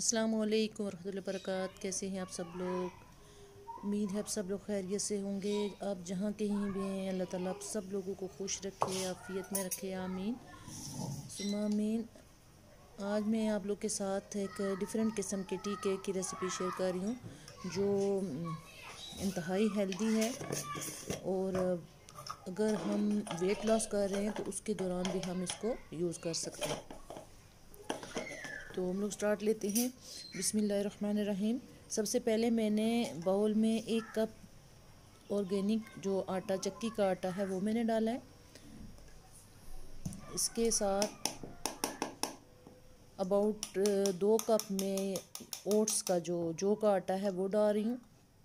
अस्सलामुअलैकुम रहमतुल्लाहि वबरकातुहू। कैसे हैं आप सब लोग? उम्मीद है आप सब लोग खैरियत से होंगे। आप जहाँ कहीं भी हैं अल्लाह ताला आप सब लोगों को खुश रखे, आफियत में रखे, आमीन सुम्मा आमीन। आज मैं आप लोग के साथ एक डिफरेंट किस्म के टी केक की रेसिपी शेयर कर रही हूँ जो इंतहाई हेल्दी है और अगर हम वेट लॉस कर रहे हैं तो उसके दौरान भी हम इसको यूज़ कर सकते हैं। तो हम लोग स्टार्ट लेते हैं। बिस्मिल्लाहिर्रहमानिर्रहीम। सबसे पहले मैंने बाउल में 1 कप ऑर्गेनिक जो आटा, चक्की का आटा है, वो मैंने डाला है। इसके साथ अबाउट 2 कप में ओट्स का जो का आटा है वो डाल रही हूँ।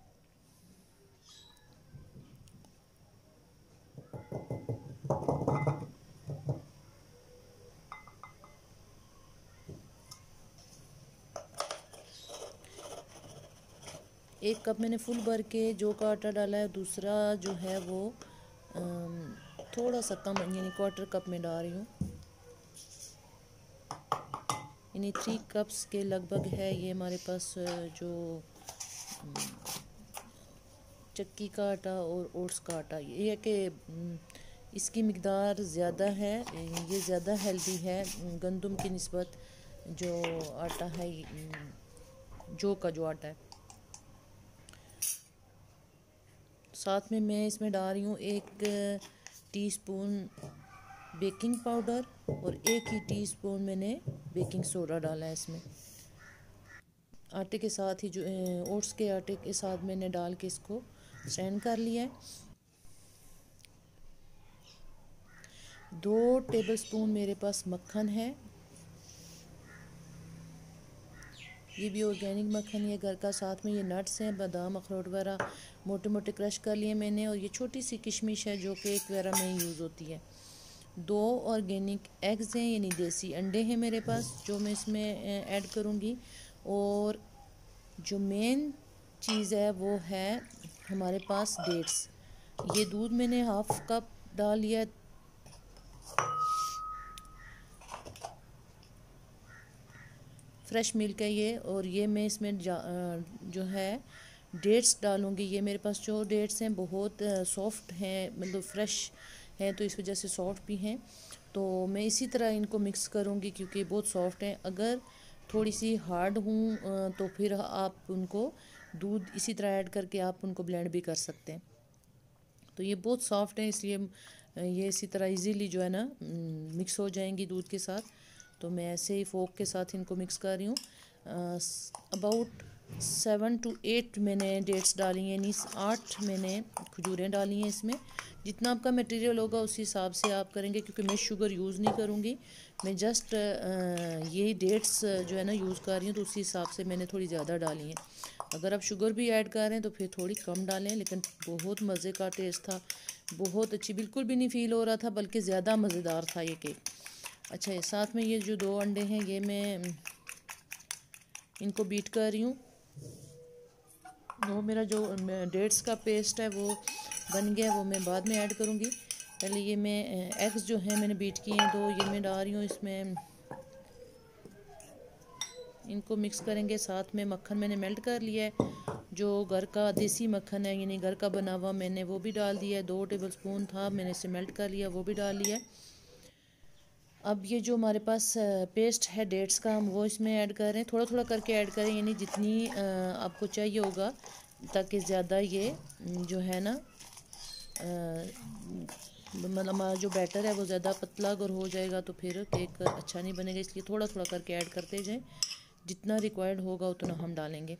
एक कप मैंने फुल भर के जो का आटा डाला है। दूसरा जो है वो थोड़ा सा कम यानी 1/4 कप में डाल रही हूँ, यानी 3 कप्स के लगभग है ये हमारे पास जो चक्की का आटा और ओट्स का आटा। ये है कि इसकी मिकदार ज़्यादा है, ये ज़्यादा हेल्दी है गंदम की निस्बत। जो आटा है जो का जो आटा है, साथ में मैं इसमें डाल रही हूँ 1 टीस्पून बेकिंग पाउडर और 1 ही टीस्पून मैंने बेकिंग सोडा डाला है इसमें। आटे के साथ ही जो ओट्स के आटे के साथ मैंने डाल के इसको स्टैंड कर लिया है। 2 टेबलस्पून मेरे पास मक्खन है, ये भी ऑर्गेनिक मक्खन है घर का। साथ में ये नट्स हैं, बादाम, अखरोट वगैरह मोटे मोटे क्रश कर लिए मैंने। और ये छोटी सी किशमिश है जो केक वगैरह में यूज़ होती है। 2 ऑर्गेनिक एग्स हैं यानी देसी अंडे हैं मेरे पास जो मैं इसमें ऐड करूँगी। और जो मेन चीज़ है वो है हमारे पास डेट्स। ये दूध मैंने 1/2 कप डाल लिया है। फ्रेश मिल्क है ये। और ये मैं इसमें जो है डेट्स डालूँगी। ये मेरे पास जो डेट्स हैं बहुत सॉफ्ट हैं, मतलब फ्रेश हैं तो इस वजह से सॉफ्ट भी हैं। तो मैं इसी तरह इनको मिक्स करूँगी क्योंकि बहुत सॉफ्ट हैं। अगर थोड़ी सी हार्ड हूँ तो फिर आप उनको दूध इसी तरह ऐड करके आप उनको ब्लेंड भी कर सकते हैं। तो ये बहुत सॉफ्ट है इसलिए ये इसी तरह इजीली जो है ना मिक्स हो जाएंगी दूध के साथ। तो मैं ऐसे ही फोक के साथ इनको मिक्स कर रही हूँ। अबाउट 7 to 8 मैंने डेट्स डाली हैं, यानी 8 मैंने खजूरें डाली हैं इसमें। जितना आपका मटेरियल होगा उस हिसाब से आप करेंगे क्योंकि मैं शुगर यूज़ नहीं करूँगी। मैं जस्ट यही डेट्स जो है ना यूज़ कर रही हूँ, तो उसी हिसाब से मैंने थोड़ी ज़्यादा डाली हैं। अगर आप शुगर भी ऐड कर रहे हैं तो फिर थोड़ी कम डालें। लेकिन बहुत मज़े का टेस्ट था, बहुत अच्छी, बिल्कुल भी नहीं फ़ील हो रहा था बल्कि ज़्यादा मज़ेदार था ये केक। अच्छा, ये साथ में ये जो 2 अंडे हैं ये मैं इनको बीट कर रही हूँ। वो मेरा जो डेट्स का पेस्ट है वो बन गया, वो मैं बाद में ऐड करूँगी। पहले ये मैं एग्स जो हैं मैंने बीट किए हैं 2, ये मैं डाल रही हूँ इसमें। इनको मिक्स करेंगे। साथ में मक्खन मैंने मेल्ट कर लिया है, जो घर का देसी मक्खन है यानी घर का बना हुआ, मैंने वो भी डाल दिया है। 2 टेबलस्पून था, मैंने इसे मेल्ट कर लिया, वो भी डाल लिया है। अब ये जो हमारे पास पेस्ट है डेट्स का, हम वो इसमें ऐड कर रहे हैं। थोड़ा थोड़ा करके ऐड करें, यानी जितनी आपको चाहिए होगा, ताकि ज़्यादा ये जो है ना मतलब हमारा जो बैटर है वो ज़्यादा पतला अगर हो जाएगा तो फिर केक अच्छा नहीं बनेगा। इसलिए थोड़ा थोड़ा करके ऐड करते जाएं, जितना रिक्वायर्ड होगा उतना हम डालेंगे।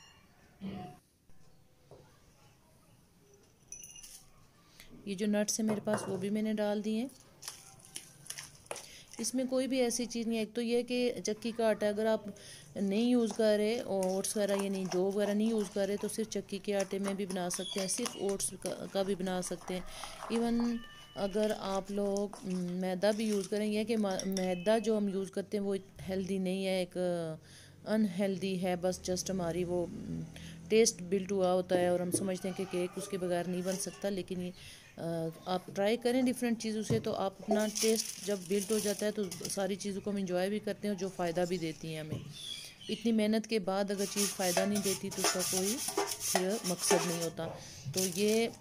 ये जो नट्स है मेरे पास वो भी मैंने डाल दिए हैं। इसमें कोई भी ऐसी चीज़ नहीं है। एक तो ये है कि चक्की का आटा अगर आप नहीं यूज़ कर रहे, ओट्स वगैरह यानी जौ वगैरह नहीं यूज़ कर रहे, तो सिर्फ चक्की के आटे में भी बना सकते हैं, सिर्फ ओट्स का भी बना सकते हैं। इवन अगर आप लोग मैदा भी यूज़ करें, यह कि मैदा जो हम यूज़ करते हैं वो हेल्दी नहीं है, एक अनहेल्दी है। बस जस्ट हमारी वो टेस्ट बिल्ट हुआ होता है और हम समझते हैं कि केक उसके बगैर नहीं बन सकता। लेकिन ये आप ट्राई करें डिफरेंट चीज़ों से, तो आप अपना टेस्ट जब बिल्ट हो जाता है तो सारी चीज़ों को हम इंजॉय भी करते हैं और जो फ़ायदा भी देती हैं हमें। इतनी मेहनत के बाद अगर चीज़ फ़ायदा नहीं देती तो उसका कोई फिर मकसद नहीं होता। तो ये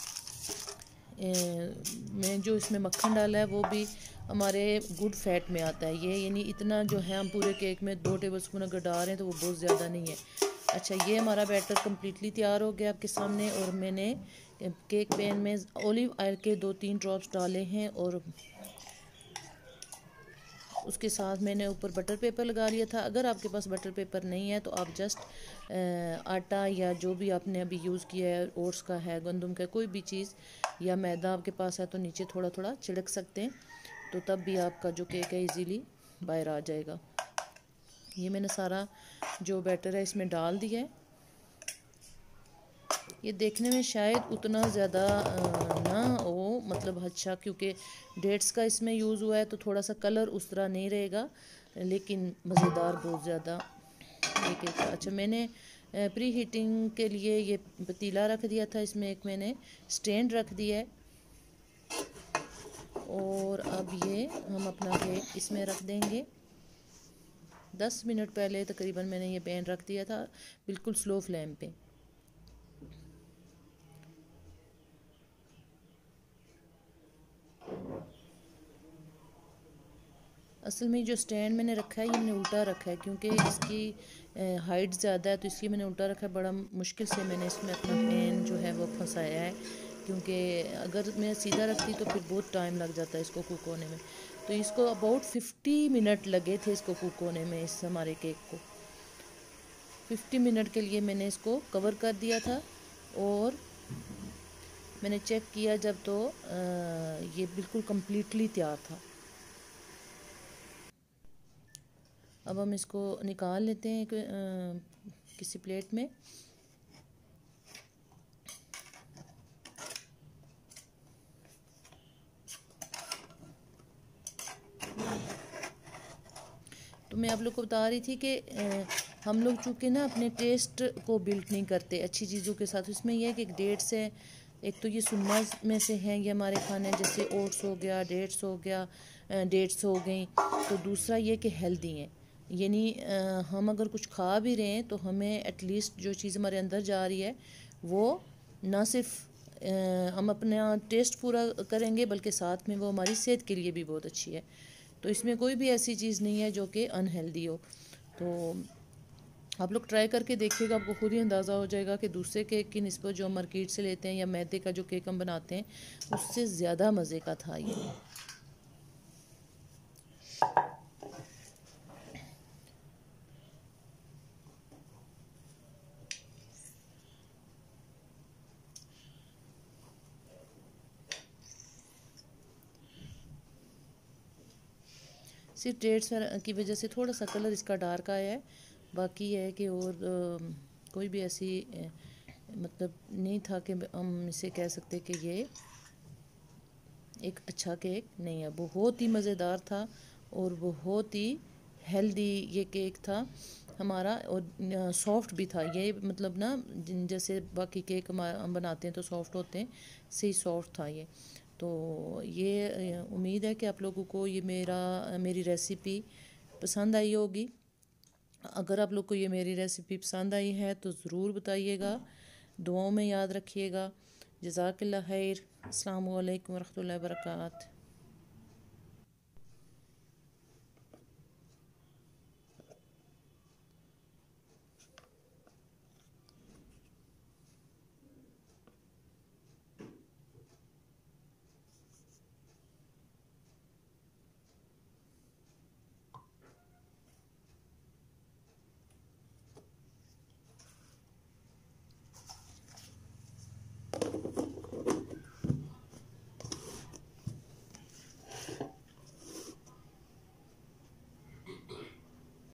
मैं जो इसमें मक्खन डाला है वो भी हमारे गुड फैट में आता है ये, यानी इतना जो है हम पूरे केक में 2 टेबलस्पून अगर डाल रहे हैं तो वो बहुत ज़्यादा नहीं है। अच्छा, ये हमारा बैटर कम्प्लीटली तैयार हो गया आपके सामने, और मैंने केक पैन में ऑलिव ऑयल के 2-3 ड्रॉप्स डाले हैं, और उसके साथ मैंने ऊपर बटर पेपर लगा लिया था। अगर आपके पास बटर पेपर नहीं है तो आप जस्ट आटा या जो भी आपने अभी यूज़ किया है, ओट्स का है, गंदम का, कोई भी चीज़, या मैदा आपके पास है तो नीचे थोड़ा थोड़ा छिड़क सकते हैं, तो तब भी आपका जो केक है इजीली बाहर आ जाएगा। ये मैंने सारा जो बैटर है इसमें डाल दिया है। ये देखने में शायद उतना ज़्यादा ना हो, मतलब अच्छा, क्योंकि डेट्स का इसमें यूज़ हुआ है तो थोड़ा सा कलर उस तरह नहीं रहेगा, लेकिन मज़ेदार बहुत ज़्यादा ये केक। अच्छा, मैंने प्री हीटिंग के लिए ये पतीला रख दिया था, इसमें एक मैंने स्टैंड रख दिया है, और अब ये हम अपना केक इसमें रख देंगे। 10 मिनट पहले तकरीबन मैंने ये पैन रख दिया था बिल्कुल स्लो फ्लेम पे। असल में जो स्टैंड मैंने रखा है ये मैंने उल्टा रखा है, क्योंकि इसकी हाइट ज़्यादा है तो इसलिए मैंने उल्टा रखा है। बड़ा मुश्किल से मैंने इसमें अपना पैन जो है वो फंसाया है, क्योंकि अगर मैं सीधा रखती तो फिर बहुत टाइम लग जाता है इसको कुक होने में। तो इसको अबाउट 50 मिनट लगे थे इसको कुक होने में, इस हमारे केक को 50 मिनट के लिए मैंने इसको कवर कर दिया था, और मैंने चेक किया जब तो ये बिल्कुल कम्प्लीटली तैयार था। अब हम इसको निकाल लेते हैं किसी प्लेट में। तो मैं आप लोग को बता रही थी कि हम लोग चूँकि ना अपने टेस्ट को बिल्ड नहीं करते अच्छी चीज़ों के साथ। इसमें यह है कि डेट्स है, एक तो ये सुन्ना में से हैं ये हमारे खाने, जैसे ओट्स हो गया, डेट्स हो गया, डेट्स हो गई। तो दूसरा ये कि हेल्दी हैं, यानी हम अगर कुछ खा भी रहे हैं तो हमें एटलीस्ट जो चीज़ हमारे अंदर जा रही है वो ना सिर्फ हम अपना टेस्ट पूरा करेंगे, बल्कि साथ में वो हमारी सेहत के लिए भी बहुत अच्छी है। तो इसमें कोई भी ऐसी चीज़ नहीं है जो कि अनहेल्दी हो। तो आप लोग ट्राई करके देखिएगा, आपको खुद ही अंदाज़ा हो जाएगा कि दूसरे केक की निस्बत जो हम मार्केट से लेते हैं या मैदे का जो केक हम बनाते हैं उससे ज़्यादा मज़े का था ये। सिर्फ डेट्स की वजह से थोड़ा सा कलर इसका डार्क आया है, बाकी है कि और कोई भी ऐसी मतलब नहीं था कि हम इसे कह सकते कि ये एक अच्छा केक नहीं है। बहुत ही मज़ेदार था और बहुत ही हेल्दी ये केक था हमारा, और सॉफ्ट भी था ये, मतलब ना जैसे बाकी केक हम बनाते हैं तो सॉफ्ट होते हैं, सही सॉफ्ट था ये। तो ये उम्मीद है कि आप लोगों को ये मेरी रेसिपी पसंद आई होगी। अगर आप लोग को ये मेरी रेसिपी पसंद आई है तो ज़रूर बताइएगा, दुआओं में याद रखिएगा। जज़ाकिल्लाह खैर। अस्सलामु अलैकुम व रहमतुल्लाहि व बरकातहू।